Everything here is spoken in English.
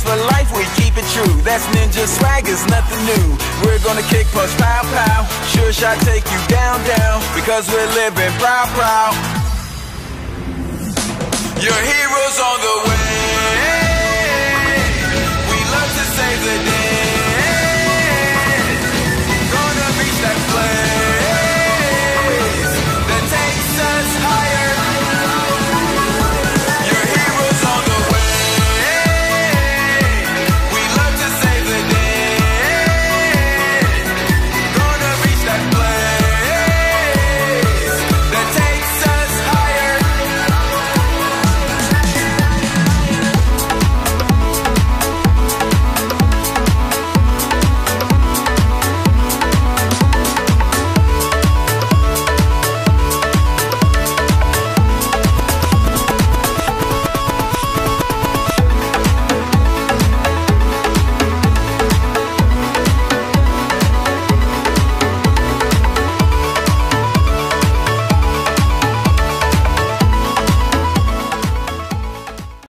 Niggas for life, we keep it true. That's ninja swag, is nothing new. We're gonna kick, push, pow, pow. Sure shot, take you down, down. Because we're living proud, proud. Your heroes on the way. We love to save the day.